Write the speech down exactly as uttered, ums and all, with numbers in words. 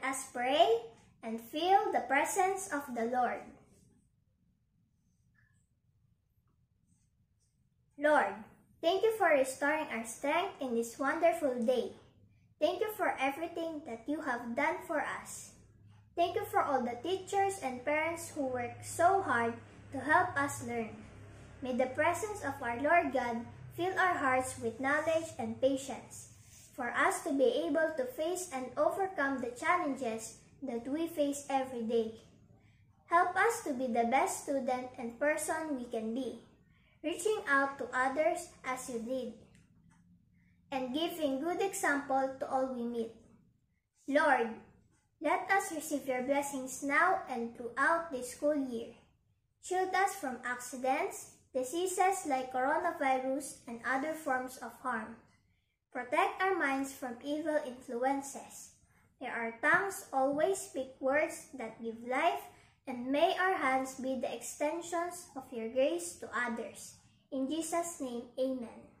us pray and feel the presence of the Lord. Lord, thank you for restoring our strength in this wonderful day. Thank you for everything that you have done for us. Thank you for all the teachers and parents who work so hard to help us learn. May the presence of our Lord God fill our hearts with knowledge and patience, for us to be able to face and overcome the challenges that we face every day. Help us to be the best student and person we can be, reaching out to others as you did, and giving good example to all we meet. Lord, let us receive your blessings now and throughout this school year. Shield us from accidents, diseases like coronavirus and other forms of harm. Protect our minds from evil influences. May our tongues always speak words that give life, and may our hands be the extensions of your grace to others. In Jesus' name, amen.